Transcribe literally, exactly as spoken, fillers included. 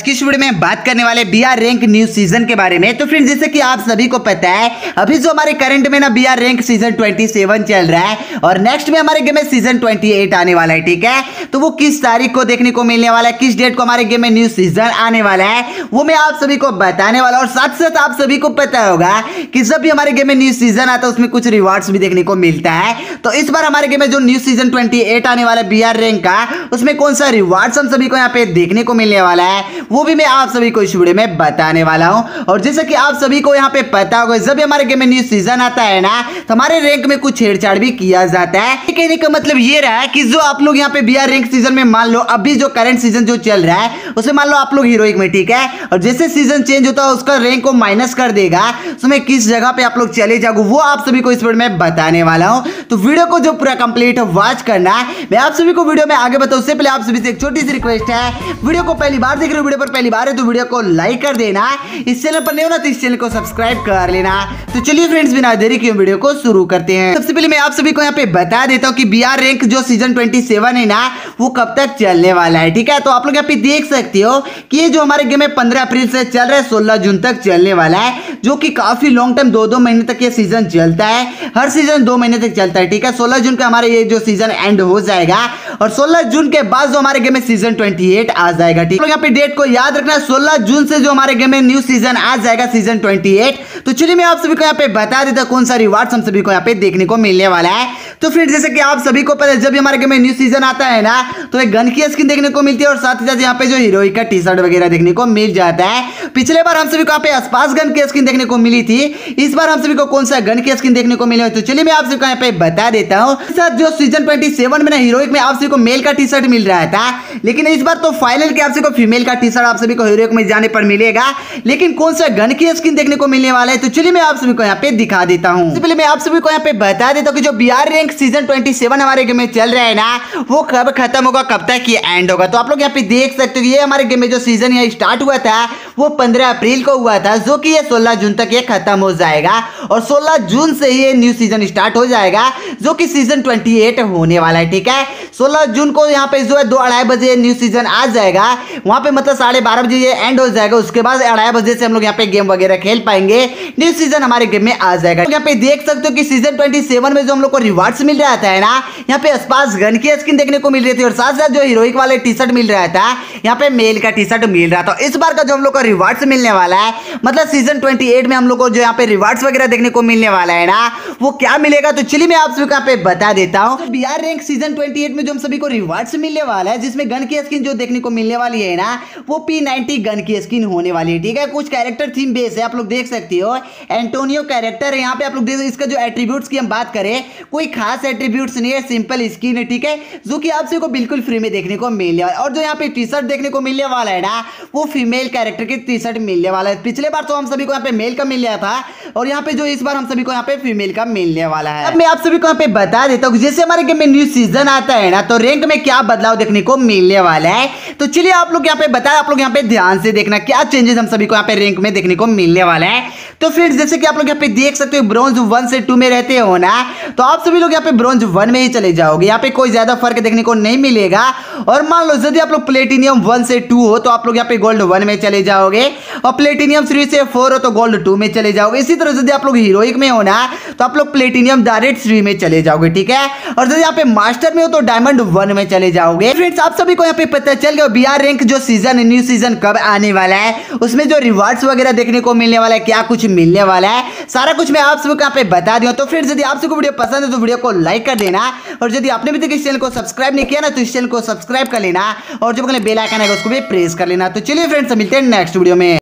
इस वीडियो में बात करने वाले बीआर रैंक न्यू सीजन के बारे में। तो फ्रेंड्स जैसे कि आप सभी को पता है अभी जो हमारे करंट में ना बीआर रैंक सीजन सत्ताईस चल रहा है और नेक्स्ट में हमारे गेम में सीजन अट्ठाईस आने वाला है। ठीक है, तो वो किस तारीख को देखने को मिलने वाला है, किस डेट को हमारे गेम में न्यू सीजन आने वाला है, वो मैं आप सभी को बताने वाला। और साथ साथ आप सभी को पता होगा कि जब भी हमारे गेम में न्यू सीजन आता है उसमें कुछ रिवार्ड्स भी देखने को मिलता है। तो इस बार हमारे गेम में जो न्यू सीजन अट्ठाईस आने वाला है बीआर रैंक का, उसमें कौन सा रिवार्ड्स हम सभी को यहाँ पे देखने को मिलने वाला है वो भी मैं आप सभी को इस वीडियो में बताने वाला हूं। और जैसे कि आप सभी को यहाँ पे पता होगा जब भी हमारे गेम में न्यू सीजन आता है ना तो हमारे रैंक में कुछ छेड़छाड़ भी किया जाता है। कहने का मतलब ये रहा है कि जो आप लोग यहाँ पे बीआर रैंक सीजन में मान लो अभी जो करंट सीजन जो चल रहा है उसमें मान लो आप लोग हीरोइक में, ठीक है, और जैसे सीजन चेंज होता है उसका रैंक को माइनस कर देगा, उसमें किस जगह पे आप लोग चले जाओगे वो आप सभी को इस वीडियो में बताने वाला हूं। तो वीडियो को जो पूरा कंप्लीट वॉच करना है, मैं आप सभी को वीडियो में आगे बताऊं उससे पहले आप सभी से एक छोटी सी रिक्वेस्ट है, वीडियो को पहली बार देख रहे हो, वीडियो पर पहली बार है तो वीडियो को लाइक कर देना, इस चैनल पर नहीं हो ना तो इस चैनल को सब्सक्राइब कर लेना। तो चलिए फ्रेंड्स बिना देरी किए वीडियो को शुरू करते हैं। सबसे पहले मैं आप सभी को यहाँ पे बता देता हूँ कि बीआर रैंक जो सीजन सत्ताईस है ना वो कब तक चलने वाला है। ठीक है, तो आप लोग यहाँ पे देख सकते हो कि ये जो हमारे गेम में पंद्रह अप्रैल से चल रहा है सोलह जून तक चलने वाला है, जो कि काफी लॉन्ग टाइम दो दो महीने तक ये सीजन चलता है। हर सीजन दो महीने तक चलता है। ठीक है, सोलह जून का हमारे ये जो सीजन एंड हो जाएगा और सोलह जून के बाद जो हमारे गेम में सीजन अट्ठाईस आ जाएगा। ठीक है, यहाँ पे डेट को याद रखना, सोलह जून से जो हमारे गेम में न्यू सीजन आ जाएगा सीजन अट्ठाईस। तो चलिए मैं आप सभी को यहाँ पे बता देता कौन सा रिवार्ड हम सभी को यहाँ पे देखने को मिलने वाला है। तो फ्रेंड्स जैसे कि आप सभी को पता है जब भी हमारे गेम में न्यू सीजन आता है ना तो एक गन की स्किन देखने को मिलती है और साथ ही साथ यहाँ पे जो हीरोइक का टी शर्ट वगैरह देखने को मिल जाता है। पिछले बार हम सभी को यहाँ पे आसपास गन की स्किन देखने को मिली थी, इस बार हम सभी को कौन सा गन की स्किन देखने को मिले। तो चलिए मैं आप सभी को यहाँ पे बता देता हूँ। साथ जो सीजन सत्ताईस में ना हीरोइक में आप सभी को मेल का टी शर्ट मिल रहा था, लेकिन इस बार तो फाइनल के आप सभी को फीमेल का टी शर्ट आप सभी को हीरोइक में जाने पर मिलेगा, लेकिन कौन सा गन की स्किन देखने को मिलने वाला है तो चलिए मैं आप सभी को यहाँ पे दिखा देता हूँ। सबसे पहले मैं आप सभी को यहाँ पे बता देता हूँ कि जो बीआर रैंक सीजन सत्ताईस हमारे गेम में चल रहा है ना वो कब खत्म होगा, कब तक ये एंड होगा। तो आप लोग यहाँ पे देख सकते हो ये हमारे गेम में जो सीजन यहाँ स्टार्ट हुआ था वो पंद्रह अप्रैल को हुआ था, जो कि ये सोलह जून तक ये खत्म हो जाएगा और सोलह जून से ये न्यू सीजन स्टार्ट हो जाएगा जो कि सीजन अट्ठाईस होने वाला है। ठीक है, सोलह जून को यहाँ पे जो है दो अढ़ाई बजे न्यू सीजन आ जाएगा, वहां पे मतलब साढ़े बारह बजे ये एंड हो जाएगा। उसके बाद अढ़ाई बजे से हम लोग यहाँ पे गेम वगैरह खेल पाएंगे, न्यू सीजन हमारे गेम में आ जाएगा। यहाँ पे देख सकते हो कि सीजन सत्ताईस में जो हम लोग को रिवार्ड्स मिल रहा था ना, यहाँ पे आसपास गन की स्किन देखने को मिल रही थी और साथ साथ जो हीरोइक वाले टी शर्ट मिल रहा था, यहाँ पे मेल का टी शर्ट मिल रहा था। इस बार का जो हम लोग को रिवार्ड्स मिलने वाला है मतलब सीजन अट्ठाईस में हम लोग को जो यहाँ पे रिवार्ड्स वगैरह देखने को मिलने वाला है ना वो क्या मिलेगा तो चलिए मैं आप सभी को यहाँ पे बता देता हूँ। बीआर रैंक सीजन अट्ठाईस में जो हम सभी को रिवार्ड्स मिलने वाला है जिसमें गन की स्किन जो देखने को मिलने वाली है ना वो पी नाइंटी गन की स्किन होने वाली है। ठीक है, कुछ कैरेक्टर थीम बेस है, आप लोग देख सकते हो एंटोनियो कैरेक्टर है यहाँ पे। आप लोग देख इसका जो एट्रीब्यूट्स की हम बात करें कोई खास एट्रीब्यूट्स नहीं है, सिंपल स्किन है। ठीक है, जो कि आप सभी को बिल्कुल फ्री में देखने को मिलने वाला है। और जो यहाँ पे टी शर्ट देखने को मिलने वाला है ना वो फीमेल कैरेक्टर की टी शर्ट मिलने वाला है। पिछले बार तो हम सभी को यहाँ पे मेल का मिल रहा था और यहाँ पे जो इस बार हम सभी को यहाँ पे फीमेल का मिलने वाला है। अब मैं आप सभी को यहाँ पे बता देता हूँ जैसे हमारे गेम में न्यू सीजन आता है ना तो रैंक में क्या बदलाव देखने को मिलने वाला है। तो चलिए आप लोग यहाँ पे बताए, आप लोग यहाँ पे ध्यान से देखना क्या चेंजेस हम सभी को यहाँ पे रैंक में देखने को मिलने वाला है। तो फ्रेंड्स जैसे कि आप लोग यहाँ पे देख सकते हो ब्रॉन्ज वन से टू में रहते हो ना तो आप सभी लोग यहाँ पे ब्रॉन्ज वन में ही चले जाओगे, यहाँ पे कोई ज्यादा फर्क देखने को नहीं मिलेगा। और मान लो यदि आप लोग प्लेटिनियम वन से टू हो तो आप लोग यहाँ पे गोल्ड वन में चले जाओगे और प्लेटिनियम थ्री से फोर हो तो गोल्ड टू में चले जाओगे। इसी तरह यदि आप लोग हीरोइक में हो ना तो आप लोग प्लेटिनियम डायरेक्ट थ्री में चले जाओगे। ठीक है, और यदि यहाँ पे मास्टर में हो तो डायमंड वन में चले जाओगे। फ्रेंड्स आप सभी को यहाँ पे पता चल गया बीआर रैंक जो सीजन न्यू सीजन कब आने वाला है, उसमें जो रिवार्ड्स वगैरह देखने को मिलने वाला है, क्या कुछ मिलने वाला है, सारा कुछ मैं आप सभी को यहाँ पे बता दिया। तो फ्रेंड्स यदि आप सबको वीडियो पसंद है तो वीडियो को लाइक कर देना और यदि आपने भी तक इस चैनल को सब्सक्राइब नहीं किया ना तो इस चैनल को सब्सक्राइब कर लेना और जो बेल आइकन है उसको भी प्रेस कर लेना। तो चलिए फ्रेंड्स मिलते हैं नेक्स्ट वीडियो में।